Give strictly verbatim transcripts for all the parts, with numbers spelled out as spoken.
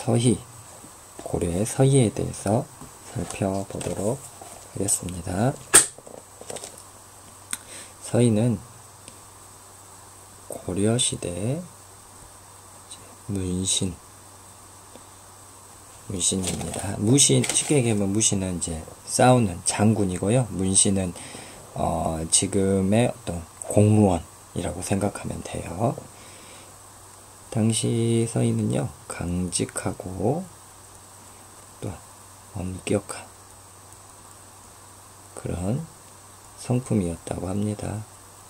서희, 고려의 서희에 대해서 살펴보도록 하겠습니다. 서희는 고려시대 문신, 문신입니다. 무신, 쉽게 얘기하면 무신은 이제 싸우는 장군이고요. 문신은 어, 지금의 어떤 공무원이라고 생각하면 돼요. 당시 서희는요, 강직하고 또 엄격한 그런 성품이었다고 합니다.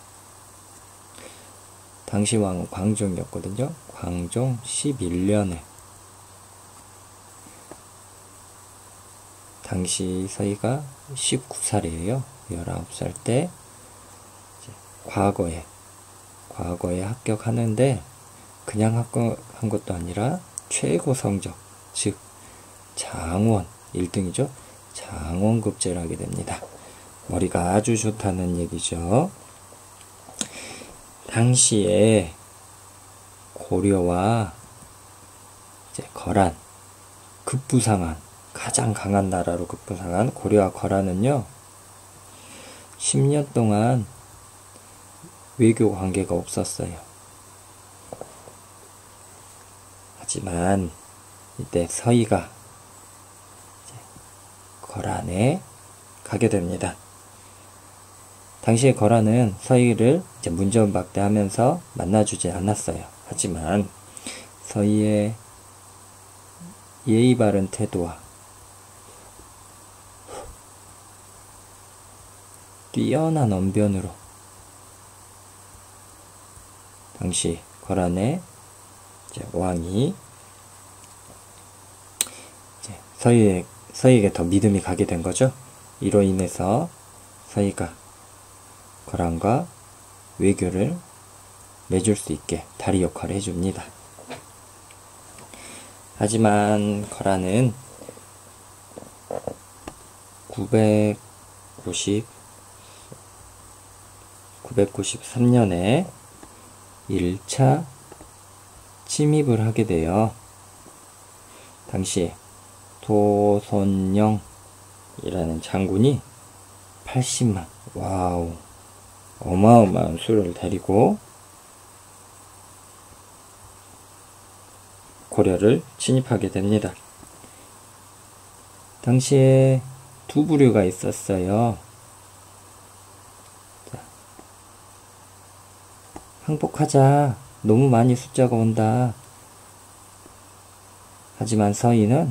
당시 왕은 광종이었거든요. 광종 십일 년에 당시 서희가 십구 살이에요. 열아홉 살 때 과거에 과거에 합격하는데 그냥 합격한 것도 아니라 최고 성적, 즉 장원 일 등이죠. 장원급제를 하게 됩니다. 머리가 아주 좋다는 얘기죠. 당시에 고려와 이제 거란, 급부상한, 가장 강한 나라로 급부상한 고려와 거란은요, 십 년 동안 외교 관계가 없었어요. 하지만 이때 서희가 거란에 가게 됩니다. 당시에 거란은 서희를 이제 문전박대하면서 만나주지 않았어요. 하지만 서희의 예의 바른 태도와 뛰어난 언변으로 당시 거란의 이제 왕이 이제 서희에, 서희에게 더 믿음이 가게 된 거죠. 이로 인해서 서희가 거란과 외교를 맺을 수 있게 다리 역할을 해줍니다. 하지만 거란은 구백구십삼 년에 일 차 침입을 하게 돼요. 당시 토손영이라는 장군이 팔십만, 와우, 어마어마한 수를 데리고 고려를 침입하게 됩니다. 당시에 두 부류가 있었어요. 자, 항복하자, 너무 많이 숫자가 온다. 하지만 서희는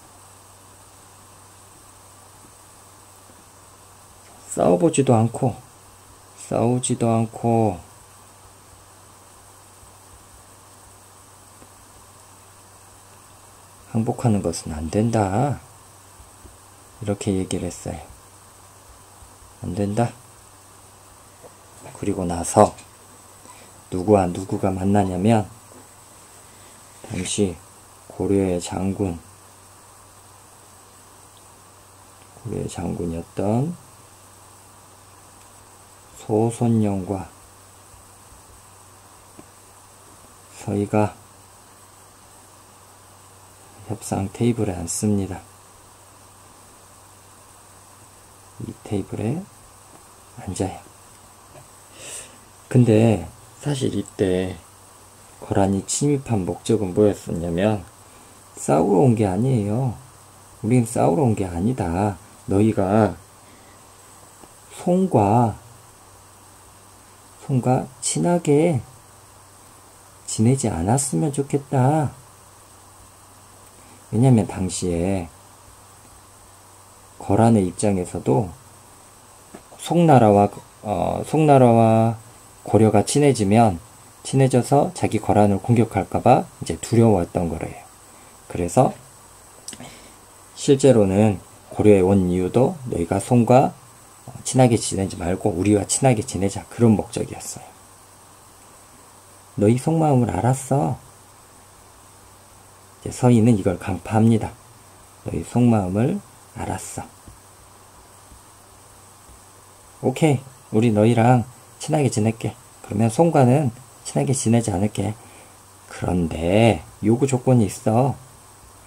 싸워보지도 않고 싸우지도 않고 항복하는 것은 안 된다. 이렇게 얘기를 했어요. 안 된다. 그리고 나서 누구와 누구가 만나냐면 당시 고려의 장군 고려의 장군이었던 소손영과 서희가 협상 테이블에 앉습니다. 이 테이블에 앉아요. 근데 사실 이때 거란이 침입한 목적은 뭐였었냐면 싸우러 온 게 아니에요. 우린 싸우러 온 게 아니다. 너희가 송과 송과 친하게 지내지 않았으면 좋겠다. 왜냐면 당시에 거란의 입장에서도 송나라와 어, 송나라와 고려가 친해지면 친해져서 자기 거란을 공격할까봐 이제 두려워했던 거래요. 그래서 실제로는 고려에 온 이유도 너희가 송과 친하게 지내지 말고 우리와 친하게 지내자, 그런 목적이었어요. 너희 속마음을 알았어. 이제 서희는 이걸 강파합니다. 너희 속마음을 알았어. 오케이, 우리 너희랑 친하게 지낼게. 그러면 송과는 친하게 지내지 않을게. 그런데 요구 조건이 있어.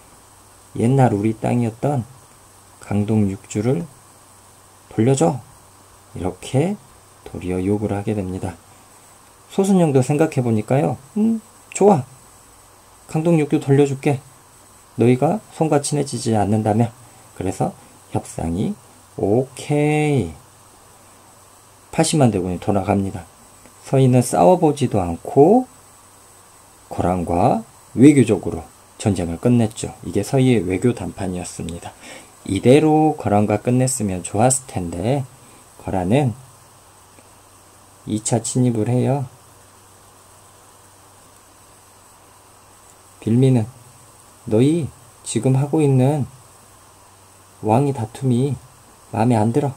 옛날 우리 땅이었던 강동 육주를 돌려줘. 이렇게 도리어 요구를 하게 됩니다. 소순영도 생각해보니까요. 음, 좋아. 강동 육주 돌려줄게. 너희가 손과 친해지지 않는다면. 그래서 협상이 오케이. 팔십만 대군이 돌아갑니다. 서인은 싸워보지도 않고 거란과 외교적으로 전쟁을 끝냈죠. 이게 서희의 외교 담판이었습니다. 이대로 거란과 끝냈으면 좋았을 텐데 거란은 이 차 침입을 해요. 빌미는 너희 지금 하고 있는 왕위 다툼이 마음에 안 들어.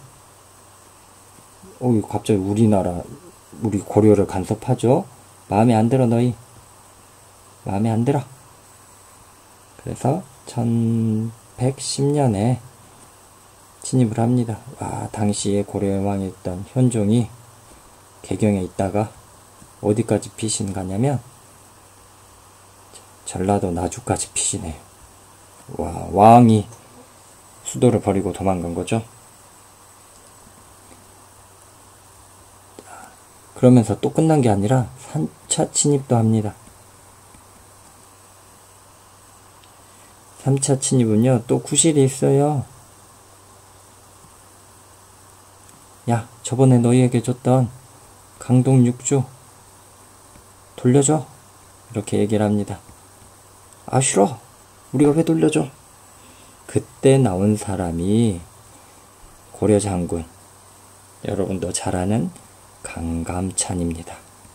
어, 갑자기 우리나라, 우리 고려를 간섭하죠? 마음에 안 들어, 너희. 마음에 안 들어. 그래서 천백십 년에 침입을 합니다. 와, 당시에 고려의 왕이었던 현종이 개경에 있다가 어디까지 피신 가냐면 전라도 나주까지 피시네요. 와, 왕이 수도를 버리고 도망간 거죠. 그러면서 또 끝난 게 아니라 삼 차 침입도 합니다. 삼 차 침입은요, 또 구실이 있어요. 야, 저번에 너희에게 줬던 강동 육주 돌려줘. 이렇게 얘기를 합니다. 아, 싫어. 우리가 왜 돌려줘? 그때 나온 사람이 고려 장군, 여러분도 잘 아는 강감찬입니다.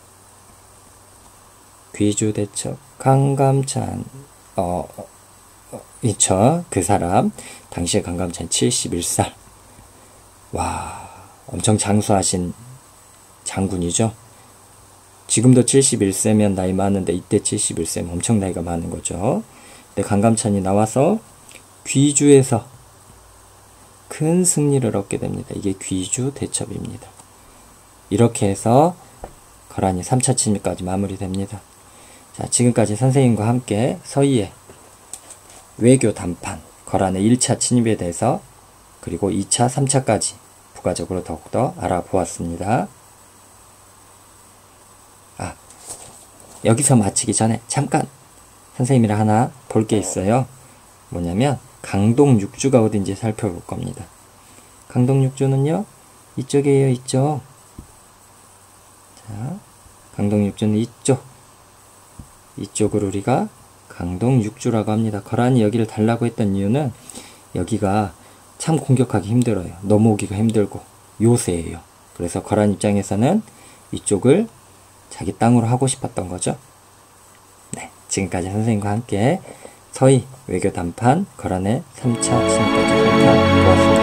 귀주대첩 강감찬, 어, 어 이쵸, 그 사람. 당시에 강감찬 칠십일 살. 와, 엄청 장수하신 장군이죠. 지금도 칠십일 세면 나이 많은데 이때 칠십일 세면 엄청 나이가 많은 거죠. 근데 강감찬이 나와서 귀주에서 큰 승리를 얻게 됩니다. 이게 귀주 대첩입니다. 이렇게 해서 거란이 삼 차 침입까지 마무리됩니다. 자, 지금까지 선생님과 함께 서희의 외교 담판, 거란의 일 차 침입에 대해서 그리고 이 차, 삼 차까지 부가적으로 더욱더 알아보았습니다. 아, 여기서 마치기 전에 잠깐 선생님이랑 하나 볼 게 있어요. 뭐냐면 강동 육주가 어딘지 살펴볼 겁니다. 강동 육주는요, 이쪽이에요, 이쪽. 자, 강동 육주는 이쪽. 이쪽을 우리가 강동 육주라고 합니다. 거란이 여기를 달라고 했던 이유는 여기가 참 공격하기 힘들어요. 넘어오기가 힘들고 요새예요. 그래서 거란 입장에서는 이쪽을 자기 땅으로 하고 싶었던 거죠. 네, 지금까지 선생님과 함께 서희 외교 담판 거란의 삼 차 침입까지 살펴보았습니다.